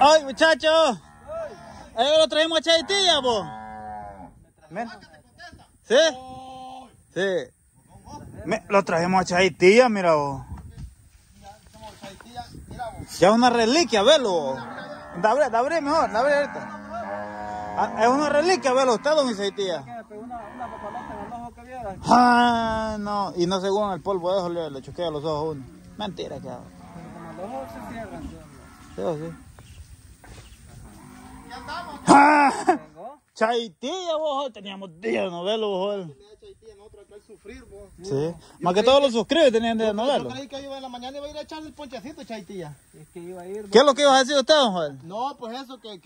¡Ay, muchachos! Ahí lo traemos a Chaitilla, vos. ¿Sí? Sí. Lo trajimos a Chaitilla, mira vos. Ya es una reliquia, velo. Dabre mejor, dabre ahorita. Es una reliquia, velo usted, don Chaitilla. Ah, no. Y no según el polvo de eso le choquea los ojos a uno. Mentira que hago. Los ojos se cierran. Sí. ¡Ah! Chaitilla, vos, teníamos días de novelo, vos. Sí, más que todos los suscribes tenían de novelo. Yo creí que iba en la mañana iba a ir a echarle el ponchecito, Chaitilla. Es que iba a ir. ¿Qué es lo que ibas a decir usted, don Joel? No, pues eso, que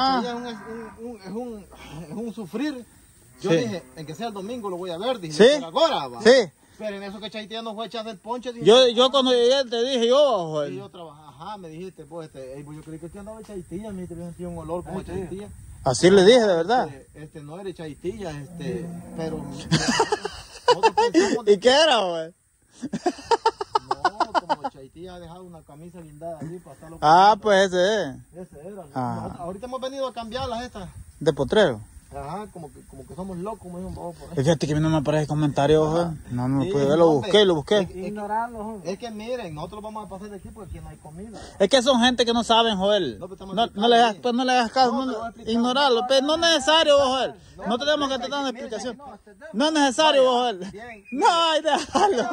es un sufrir. Yo dije, en que sea el domingo lo voy a ver, dije, ¿sí? Ahora, va. Sí. Pero en eso que Chaitilla no fue a echarse el ponche, dije, yo cuando llegué te dije yo, Joel. Y yo trabajaba, ajá, me dijiste, pues, yo creí que aquí andaba Chaitilla, me dijiste, sentí un olor como Chaitilla. Así le dije, de verdad. No eres Chaitilla, pero... ¿Y qué era, Joel? No, como Chaitilla ha dejado una camisa guindada allí para estarlo. Ah, pues ese es. Ese era. Ah. Ahorita hemos venido a cambiarlas estas. De potrero. Ajá, como que somos locos, me dijo un poco por ahí. Fíjate que a mí no me aparece comentario, Joel. No lo pude ver, lo busqué. Ignorarlo. Es que miren, nosotros vamos a pasar de aquí porque aquí no hay comida. Es que son gente que no saben, Joel. No le hagas caso, ignorarlo. Pero no es necesario, Joel. No tenemos que estar dando explicación. No es necesario, Joel. No, hay dejarlo.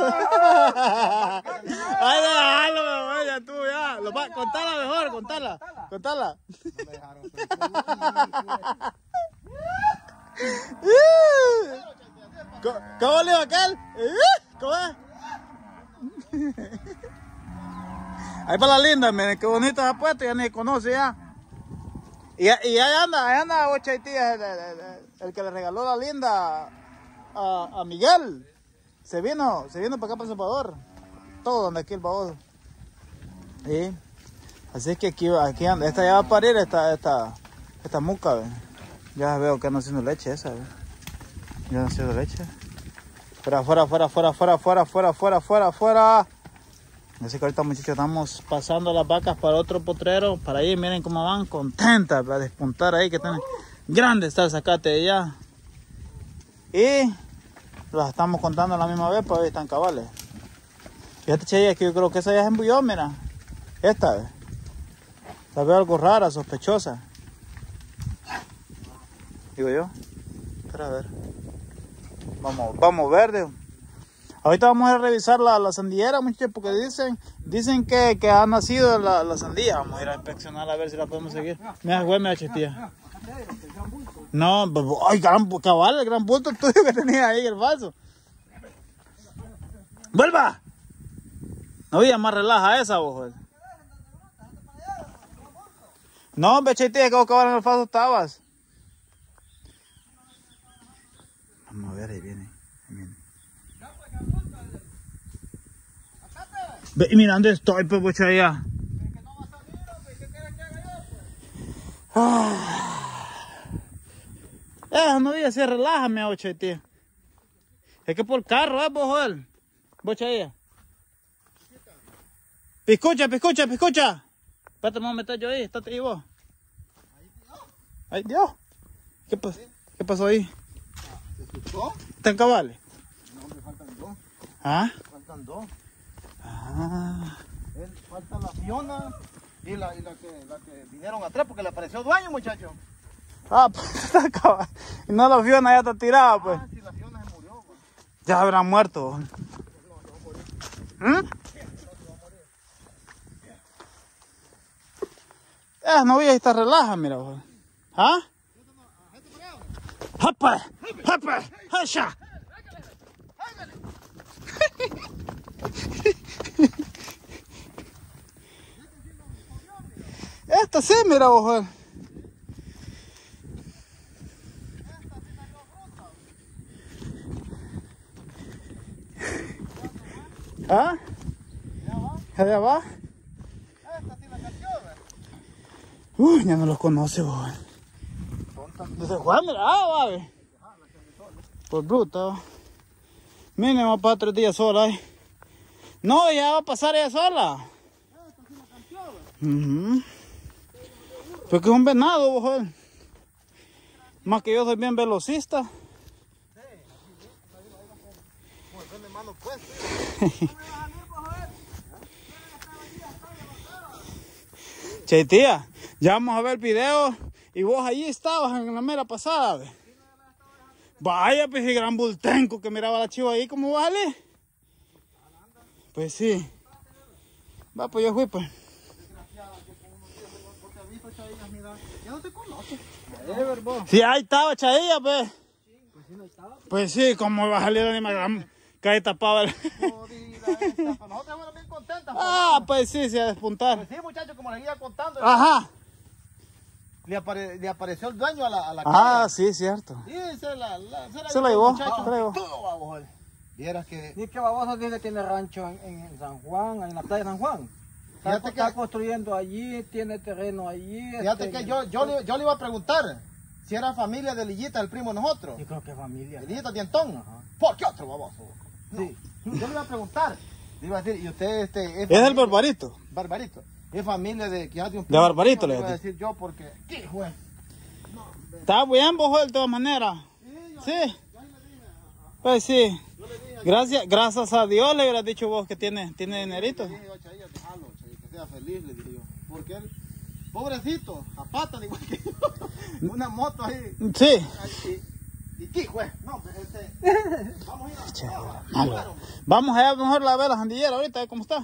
Hay dejarlo, Joel, ya tú, ya. Contala mejor, contala. No me dejaron. ¿Cómo le iba aquel? ¿Cómo es? Ahí para la linda, miren qué bonito se ha puesto, ya ni conoce ya. Y ahí anda vos, Chaitilla, el que le regaló la linda a Miguel. Se vino para acá para El Salvador. Todo donde aquí el baboso. ¿Sí? Así es que aquí anda, esta ya va a parir esta muca, ¿ve? Ya veo que anda haciendo leche esa, ¿ve? Ya anda haciendo leche. Fuera. Así que ahorita, muchachos, estamos pasando las vacas para otro potrero. Para ahí, miren cómo van, contentas para despuntar ahí, que tienen grande está el zacate de allá. Y las estamos contando a la misma vez, pues ahí están cabales. Fíjate, Chaya, que yo creo que esa ya es embulló, mira. Esta vez. La veo algo rara, sospechosa. Digo yo. Espera a ver. Vamos verde. Ahorita vamos a revisar la sandillera, muchachos, porque dicen que ha nacido la sandía. Vamos a ir a inspeccionar a ver si la podemos seguir. Mira, güey, mira, Chaitilla. No, ay, cabal, el gran bulto tuyo que tenía ahí, el vaso. ¡Vuelva! No había más relaja esa, vos, güey. No, hombre, Chaitilla, que vos cabal en el vaso estabas. Vamos a ver, ahí viene. Ve, y mira dónde estoy, pues, bocha, allá. No digas, se relaja, mi bocha, tío. Es que por carro, vos, Joel. Bocha, allá. Piscucha. Espérate, me voy a meter yo ahí, estate ahí vos. Ay, Dios. ¿Qué pasó ahí? ¿Están cabales? No, me faltan dos. ¿Ah? Faltan dos. Ah. Falta la Fiona y la que vinieron atrás porque le apareció dueño, muchacho. Pues está cabal. Y no la Fiona ya está tirada, pues. Si la Fiona se murió, pues. Ya habrán muerto. No voy a estar relaja, mira. ¿Ah? ¡Japa! ¡Hasha! Esta sí, mira vos. ¿Ah? ¿Allá va? Esta sí la cació, ¿verdad? Uy, ya no los conoce, vos. Desde Juan, mira, va. Por bruto. Miren, va a pasar 3 días sola. No, ya va a pasar ella sola. Porque es un venado, vos, joder. Más que yo soy bien velocista. Che, tía, ya vamos a ver el video y vos allí estabas en la mera pasada, ¿ve? Vaya, pues el gran bultenco que miraba la chiva ahí, ¿cómo vale? Pues sí. Va, pues yo fui, pues. Ya no te conoce. Sí, ahí estaba Chailla, pues. Pues sí, no estaba. Pues sí, ¿cómo iba a salir el animal? Que ahí tapaba el... Jodida esta, pero nosotros fuimos bien contentas. Ah, pues sí, se va a despuntar. Pues sí, muchachos, como les iba contando. Ajá. Le apareció el dueño a la Ah, calle. sí, cierto. Sí, se la llevó, muchacho. creo. Todo baboso. Vieras que... Dice que baboso dice que tiene rancho en San Juan, en la playa de San Juan. Fíjate Está que- construyendo allí, tiene terreno allí. Fíjate que yo le iba a preguntar si era familia de Lillita, el primo de nosotros. Yo creo que es familia. De Lillita Dientón. Ajá. ¿Por qué otro baboso? Sí. Yo le iba a preguntar. Le iba a decir, y usted Es el familia- Barbarito. Barbarito. Es familia de quizás de un De Barbarito, le le iba a dije. decir yo porque... ¿Qué juez? Está bien, vos, joder, de todas maneras. Sí. Pues sí. Gracias a Dios le hubieras dicho vos que tiene dinerito. Le dije yo a Chailla, déjalo, Chailla, que sea feliz, le dije yo. Porque él, pobrecito, a pata igual que yo. Una moto ahí. Sí. ¿Y qué juez? No, pero vamos a ir Che, a... malo. Vamos allá mejor a ver la jandillera ahorita, ¿cómo está?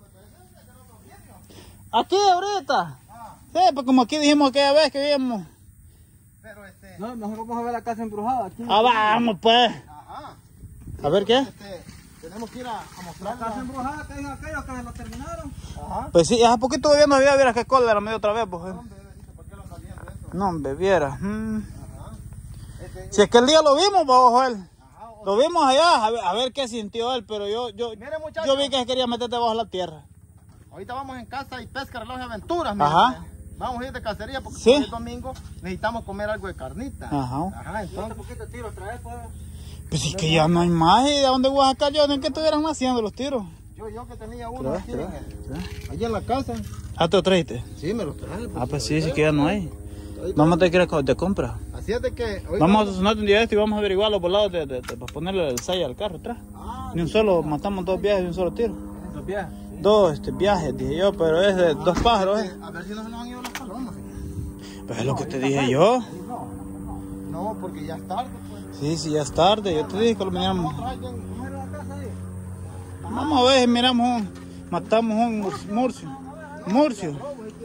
Aquí ahorita. Sí, pues como aquí dijimos aquella vez que vimos. Pero No, mejor vamos a ver la casa embrujada aquí. Ah, vamos pues. ajá. A ver qué. Tenemos que ir a La mostrar casa embrujada que dijo aquellos que lo terminaron. Ajá. Pues sí, hace poquito viendo había, vieras qué cólera me dio otra vez, pues. Hombre, dice, ¿por qué lo está viendo eso? No, hombre, viera. Ajá. Si es que el día lo vimos, bajo él. Ajá. Lo vimos allá, a ver qué sintió él, pero Mire, muchachos. yo vi que se quería meter debajo de la tierra. Ahorita vamos en casa y pesca, reloj y aventuras. Ajá. mire. Vamos a ir de cacería porque Sí. como es domingo necesitamos comer algo de carnita. Ajá. Ajá, entonces. Un poquito de tiro otra vez, pues. Pues es que ya no hay más, ¿y de dónde voy a sacar yo? ¿En qué estuvieran haciendo los tiros? Yo que tenía uno Trae, aquí, trae, allí en la casa. Ah, ¿te lo trajiste? Sí, me lo traje. Ah, pues sí, sí que ya no hay. Vamos a tener que ir de compra. Así es de que... ahorita Vamos a sonar un día de esto y vamos a averiguar los volados para ponerle el sello al carro atrás. Ah, Ni un solo, matamos 2 viajes de un solo tiro. Los viajes. 2 viajes, dije yo, pero es de 2 pájaros, ¿eh? a ver si no se nos han ido las palomas. Pues es lo que te dije yo. No, porque ya es tarde, pues. Sí, sí, ya es tarde. Yo te dije que lo miramos. Traigan- Mira la casa ahí. Vamos a ver si miramos matamos un murcio. Murcio.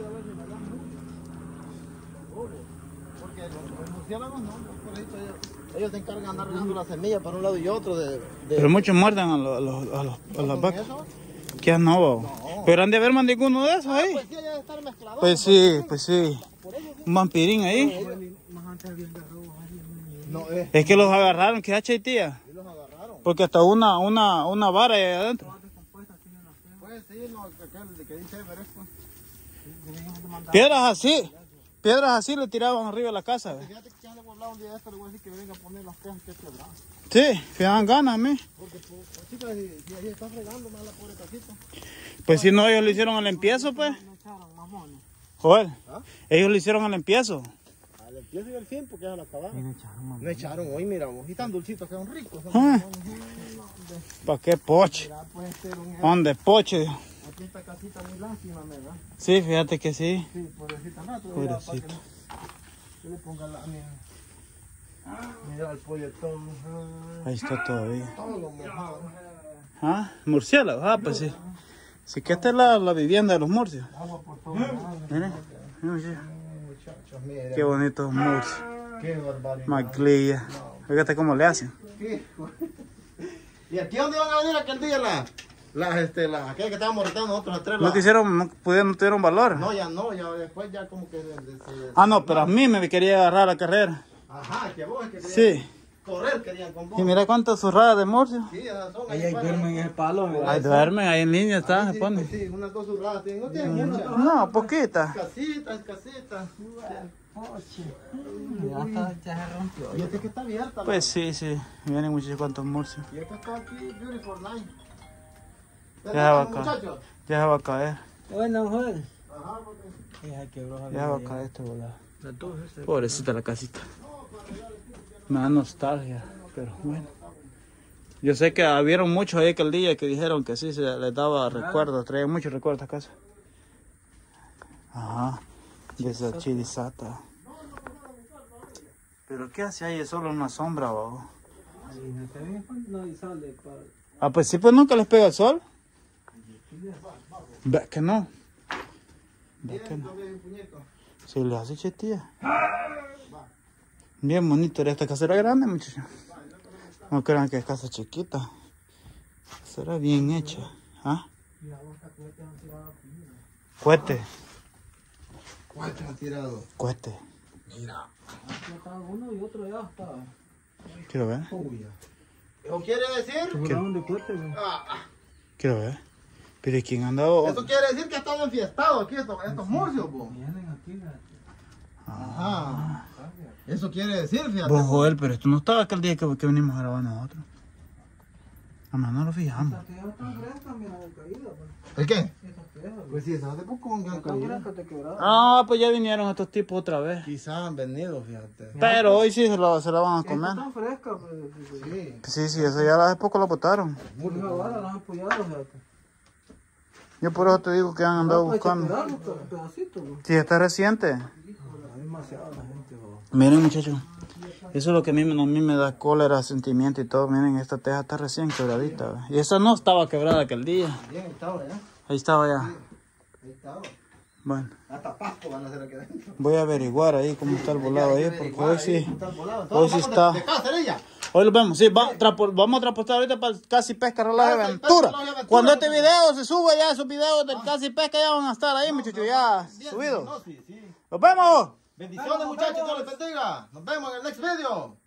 Porque los murciélagos no, por ahí ellos se encargan de andar regando la semilla para un lado y otro Pero muchos muerden a las ¿Con vacas. eso? ¿Qué no, babo? Pero han de haber más ninguno de esos ahí. Pues sí, allá de estar mezclado. Pues sí. Un vampirín ahí. Más antes había agarrado varios. No, Es que los agarraron, que hacha y tía. sí los agarraron. Porque hasta una vara ahí adentro. Pues sí, no, aquel de que dice Everest, pues. Piedras así le tiraban arriba de la casa. ¿Ve? Fíjate que ya le voy a hablar un día de esto, le voy a decir que venga a poner las cajas que he quebrado. Sí, me dan ganas a mí. Porque, pues, chicas, si ahí está fregando más la pobre casita. Pues si no, ellos le hicieron al empiezo, pues. No echaron mamones. Joder, ¿Ah? ellos le hicieron al empiezo. Al empiezo y al fin, porque ya la acabaron. No echaron mamones. No echaron hoy, mira vos. Y tan dulcitos que son ricos. Ah. ¿Para qué poche? Mira, pues, ¿Dónde poche? aquí esta casita muy lástima, ¿verdad? Sí, fíjate que sí. Sí, pobrecita. No, Pobrecito. que le ponga la... Mira el polletón. Ahí está todavía. Todo lo mojado. Ah, murciélagos. Ah, pues sí. Sí que esta es la vivienda de los murcios. Agua por todos lados. Miren, miren, Muchachos, miren. qué bonitos murcios. Qué barbaridad. Maglilla. Fíjate cómo le hacen. ¿Qué? ¿Y aquí dónde iban a venir aquel día aquella que estábamos retando nosotros a tres? No quisieron, no tuvieron valor. No, ya después ya como que... Ah, no, pero a mí me quería agarrar la carrera. Ajá, que vos es que querían Sí. correr, querían con vos. Y mira cuántas zurradas de murcio. Sí, esas son Ahí fuera. duermen en el palo. ¿verdad? Ahí duermen, ahí en línea está, Sí, se pone. sí, unas dos zurradas tienen, no tienen muchas. No, poquita. Casitas. Ya está, ya se rompió. Y este que está abierta. Pues sí, sí. Miren muchachos cuántos murcios. Y este está aquí, Beautiful Night. Ya va acá. Muchachos. Ya se va a caer. Bueno, Joel. Ella quebró. Ya va a caer este volado. Las dos, Pobrecita la casita. Me da nostalgia, pero bueno. Yo sé que habieron muchos ahí aquel día que dijeron que sí se les daba recuerdos, traían muchos recuerdos a casa. Ajá, de esa chilisata. Pero ¿qué hace ahí? Es solo una sombra, babo. Ah, pues sí, pues nunca les pega el sol. Ve que no. Ve que no. Sí, les hace chetía. Bien bonito, esta casa era grande, muchachos. No crean que es casa chiquita. Será bien hecha. ¿Ah? Cuete. ¿Cuántos han tirado? Cuete. Mira. Uno y otro ya está. Quiero ver. ¿Eso quiere decir? Quiero ver. Pero ¿quién ha andado? Eso quiere decir que ha estado enfiestado aquí estos murcios, po. Vienen aquí. Ajá. Eso quiere decir, fíjate. Vos, Joel, pero esto no estaba aquel día que venimos a grabar nosotros. Además, no lo fijamos. ¿El qué? Pues sí, hace poco han caído. Ah, pues ya vinieron estos tipos otra vez. Quizás han venido, fíjate. Pero hoy sí se la van a comer. Están frescas, Sí. Sí, eso ya hace poco lo botaron. Muy ahora las han apoyado, fíjate. Yo por eso te digo que han andado buscando. Sí, está reciente. Demasiada la gente, Miren, muchachos. Eso es lo que a mí me da cólera, sentimiento y todo. Miren, esta teja está recién quebradita. ¿Ve? Y esa no estaba quebrada aquel día. Bien, estaba ya. Ahí estaba ya. Ahí estaba. Bueno, Hasta pasto van a hacer aquí adentro. voy a averiguar ahí cómo está el volado ahí, porque hoy sí. Hoy sí está. ¿De casa, ella? Hoy lo vemos, sí, vamos a transportar ahorita para el Casi Pesca Relaje Aventura. Cuando este video se sube, ya esos videos del Casi Pesca ya van a estar ahí, muchachos, ya subidos. ¡Nos vemos! Bendiciones, muchachos, Dios les bendiga. Nos vemos en el next video.